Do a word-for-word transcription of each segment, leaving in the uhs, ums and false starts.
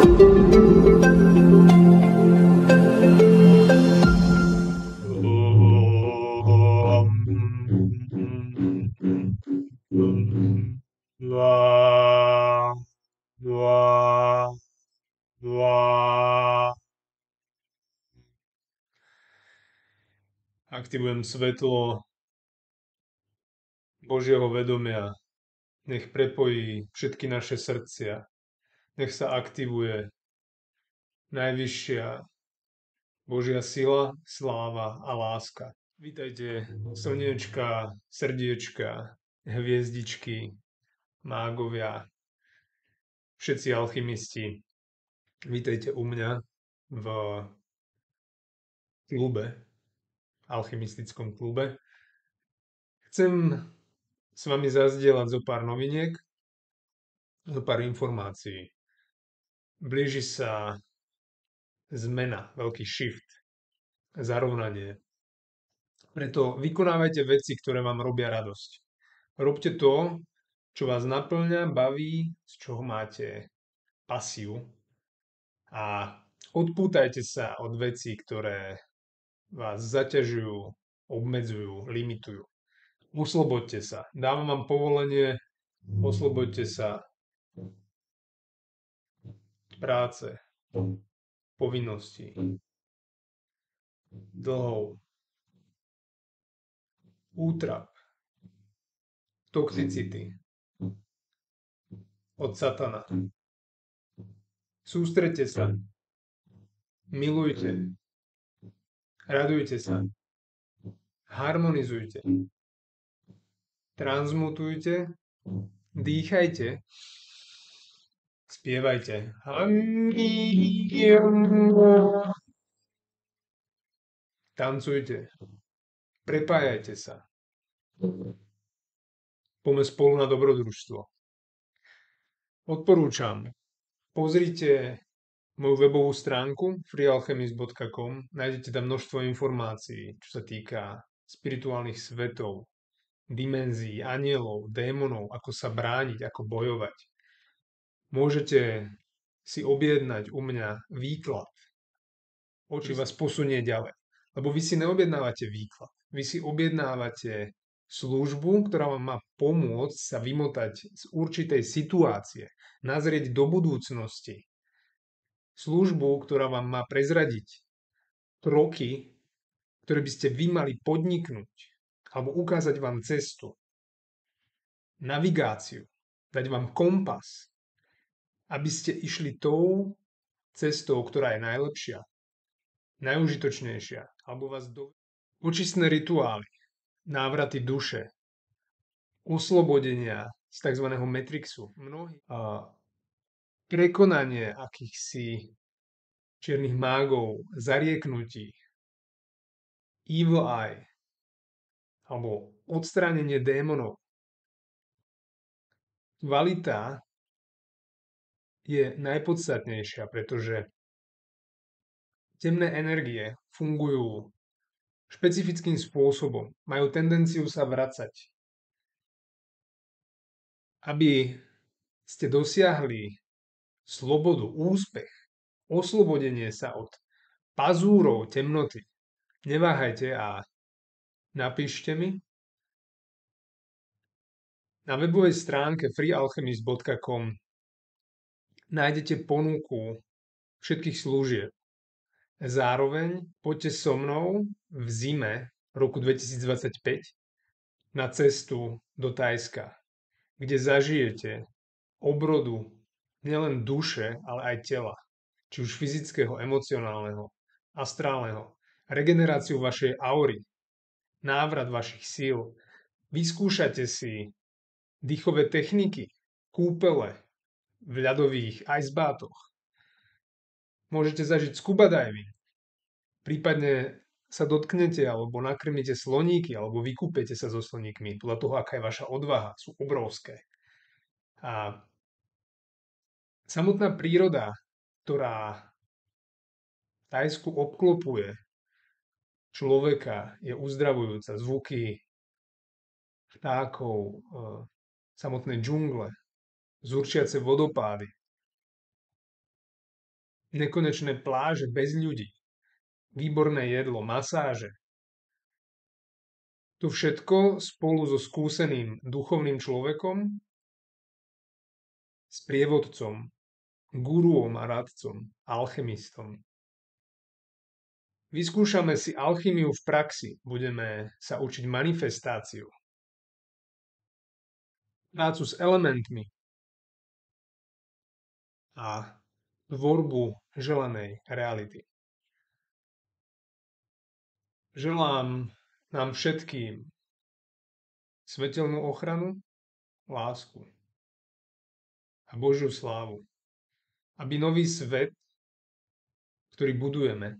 Lá, lá, lá. Aktivujem svetlo Božieho vedomia. Nech prepojí všetky naše srdcia. Nech sa aktivuje najvyššia Božia sila, sláva a láska. Vítajte, slniečka, srdiečka, hviezdičky, mágovia, všetci alchymisti. Vítajte u mňa v klube, alchymistickom klube. Chcem s vami zazdieľať zo pár noviniek, zo pár informácií. Blíži sa zmena, veľký shift, zarovnanie. Preto vykonávajte veci, ktoré vám robia radosť. Robte to, čo vás naplňa, baví, z čoho máte pasiu a odpútajte sa od vecí, ktoré vás zaťažujú, obmedzujú, limitujú. Osloboďte sa. Dávam vám povolenie, osloboďte sa práce, povinností, dlhov, útrap, toxicity od satana. Sústreďte sa, milujte, radujte sa, harmonizujte, transmutujte, dýchajte, spievajte. Tancujte, prepájajte sa. Poďme spolu na dobrodružstvo. Odporúčam, pozrite moju webovú stránku free alchemist bodka com, nájdete tam množstvo informácií, čo sa týka spirituálnych svetov, dimenzií, anielov, démonov, ako sa brániť, ako bojovať. Môžete si objednať u mňa výklad. Oči vás posunie ďalej. Lebo vy si neobjednávate výklad. Vy si objednávate službu, ktorá vám má pomôcť sa vymotať z určitej situácie, nazrieť do budúcnosti. Službu, ktorá vám má prezradiť kroky, ktoré by ste vy mali podniknúť, alebo ukázať vám cestu, navigáciu, dať vám kompas, aby ste išli tou cestou, ktorá je najlepšia, najužitočnejšia, alebo vás do... Očistné rituály, návraty duše, oslobodenia z tzv. Matrixu, mnohí, a prekonanie akýchsi čiernych mágov, zarieknutí, evil eye, alebo odstránenie démonov. Kvalita je najpodstatnejšia, pretože temné energie fungujú špecifickým spôsobom. Majú tendenciu sa vracať. Aby ste dosiahli slobodu, úspech, oslobodenie sa od pazúrov temnoty, neváhajte a napíšte mi. Na webovej stránke free alchemist bodka com nájdete ponuku všetkých služieb. Zároveň poďte so mnou v zime roku dvetisícdvadsaťpäť na cestu do Thajska, kde zažijete obrodu nielen duše, ale aj tela, či už fyzického, emocionálneho, astrálneho, regeneráciu vašej aury, návrat vašich síl. Vyskúšate si dýchové techniky, kúpele v ľadových icebátoch. Môžete zažiť scuba diving, prípadne sa dotknete alebo nakrmíte sloníky alebo vykúpete sa so sloníkmi podľa toho, aká je vaša odvaha. Sú obrovské. A samotná príroda, ktorá Thajsku obklopuje človeka, je uzdravujúca. Zvuky vtákov, e, samotné džungle, zurčiace vodopády. nekonečné pláže bez ľudí, výborné jedlo, masáže. To všetko spolu so skúseným duchovným človekom, s prievodcom, guruom a radcom, alchemistom. Vyskúšame si alchymiu v praxi, budeme sa učiť manifestáciu, prácu s elementmi a tvorbu želanej reality. Želám nám všetkým svetelnú ochranu, lásku a Božiu slávu, aby nový svet, ktorý budujeme,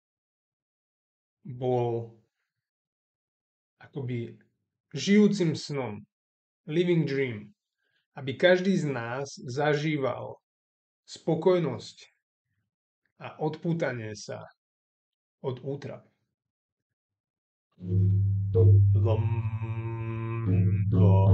bol akoby žijúcim snom, living dream, aby každý z nás zažíval spokojnosť a odpútanie sa od útrap. Lom, lom.